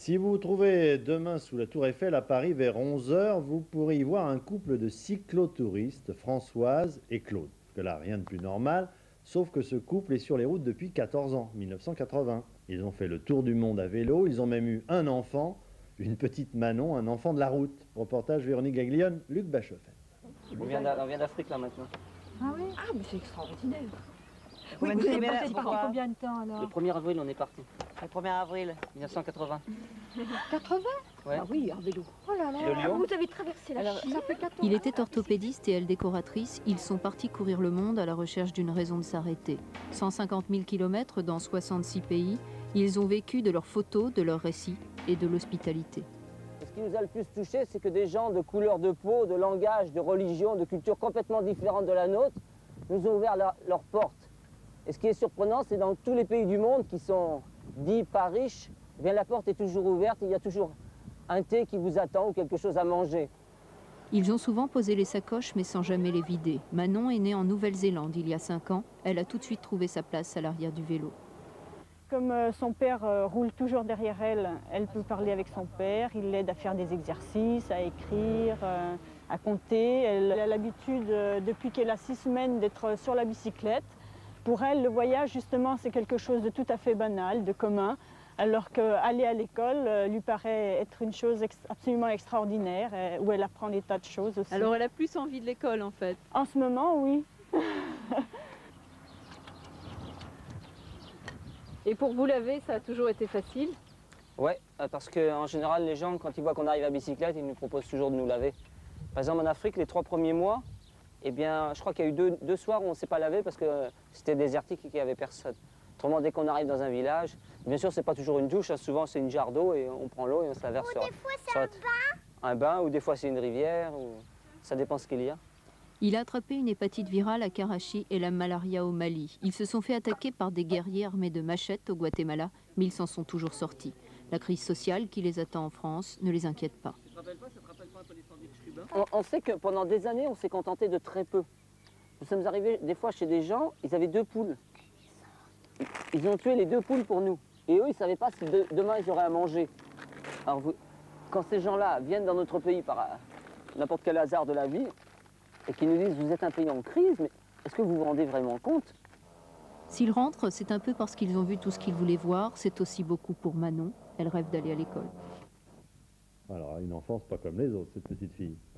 Si vous vous trouvez demain sous la Tour Eiffel à Paris vers 11 heures, vous pourrez y voir un couple de cyclotouristes, Françoise et Claude. Parce que là, rien de plus normal, sauf que ce couple est sur les routes depuis 14 ans, 1980. Ils ont fait le tour du monde à vélo, ils ont même eu un enfant, une petite Manon, un enfant de la route. Reportage Véronique Gaglione, Luc Bachofen. On vient d'Afrique là maintenant. Ah oui? Ah, mais c'est extraordinaire. Oui, Vous êtes parti parti combien de temps alors? Le 1er avril, on est parti. Le 1er avril. 1980. 80? Ouais. Ah oui, en vélo. Oh là là, De Lyon. vous avez traversé la Chine. Ça fait 14 Il était orthopédiste et elle décoratrice. Ils sont partis courir le monde à la recherche d'une raison de s'arrêter. 150 000 km dans 66 pays. Ils ont vécu de leurs photos, de leurs récits et de l'hospitalité. Ce qui nous a le plus touché, c'est que des gens de couleur de peau, de langage, de religion, de culture complètement différente de la nôtre, nous ont ouvert leurs portes. Et ce qui est surprenant, c'est dans tous les pays du monde qui sont dits pas riches, eh bien la porte est toujours ouverte, il y a toujours un thé qui vous attend ou quelque chose à manger. Ils ont souvent posé les sacoches mais sans jamais les vider. Manon est née en Nouvelle-Zélande il y a 5 ans. Elle a tout de suite trouvé sa place à l'arrière du vélo. Comme son père roule toujours derrière elle, elle peut parler avec son père, il l'aide à faire des exercices, à écrire, à compter. Elle a l'habitude, depuis qu'elle a 6 semaines, d'être sur la bicyclette. Pour elle, le voyage, justement, c'est quelque chose de tout à fait banal, de commun, alors qu'aller à l'école lui paraît être une chose absolument extraordinaire, où elle apprend des tas de choses aussi. Alors elle a plus envie de l'école en fait? En ce moment, oui. Et pour vous laver, ça a toujours été facile? Ouais, parce qu'en général, les gens, quand ils voient qu'on arrive à bicyclette, ils nous proposent toujours de nous laver. Par exemple, en Afrique, les 3 premiers mois, eh bien, je crois qu'il y a eu deux soirs où on ne s'est pas lavé parce que c'était désertique et qu'il n'y avait personne. Autrement, dès qu'on arrive dans un village, bien sûr, c'est pas toujours une douche, hein, souvent c'est une jarre d'eau et on prend l'eau et on se la verse sur... Des fois, c'est un bain. Un bain, ou des fois c'est une rivière, ou... ça dépend ce qu'il y a. Il a attrapé une hépatite virale à Karachi et la malaria au Mali. Ils se sont fait attaquer par des guerriers armés de machettes au Guatemala, mais ils s'en sont toujours sortis. La crise sociale qui les attend en France ne les inquiète pas. On sait que pendant des années, on s'est contenté de très peu. Nous sommes arrivés des fois chez des gens, ils avaient 2 poules. Ils ont tué les 2 poules pour nous. Et eux, ils ne savaient pas si demain ils auraient à manger. Alors quand ces gens-là viennent dans notre pays par n'importe quel hasard de la vie, et qu'ils nous disent, vous êtes un pays en crise, mais est-ce que vous vous rendez vraiment compte? S'ils rentrent, c'est un peu parce qu'ils ont vu tout ce qu'ils voulaient voir. C'est aussi beaucoup pour Manon. Elle rêve d'aller à l'école. Alors, une enfance pas comme les autres, cette petite fille.